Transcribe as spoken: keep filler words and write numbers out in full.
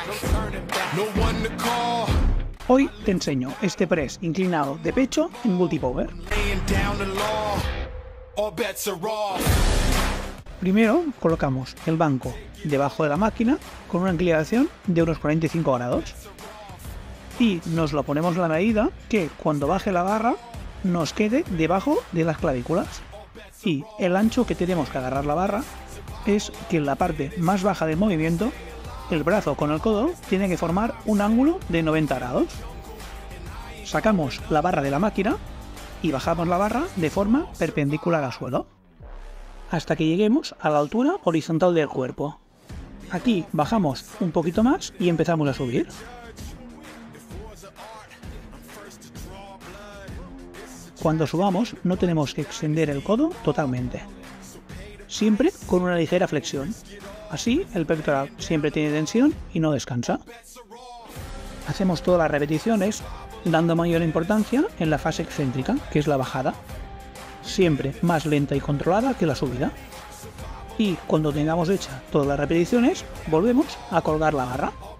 Hoy te enseño este press inclinado de pecho en multipower. Primero colocamos el banco debajo de la máquina con una inclinación de unos cuarenta y cinco grados y nos lo ponemos a la medida que cuando baje la barra nos quede debajo de las clavículas, y el ancho que tenemos que agarrar la barra es que en la parte más baja del movimiento el brazo con el codo tiene que formar un ángulo de noventa grados. Sacamos la barra de la máquina y bajamos la barra de forma perpendicular al suelo hasta que lleguemos a la altura horizontal del cuerpo. Aquí bajamos un poquito más y empezamos a subir. Cuando subamos no tenemos que extender el codo totalmente, siempre con una ligera flexión. Así el pectoral siempre tiene tensión y no descansa. Hacemos todas las repeticiones dando mayor importancia en la fase excéntrica, que es la bajada, siempre más lenta y controlada que la subida. Y cuando tengamos hechas todas las repeticiones, volvemos a colgar la barra.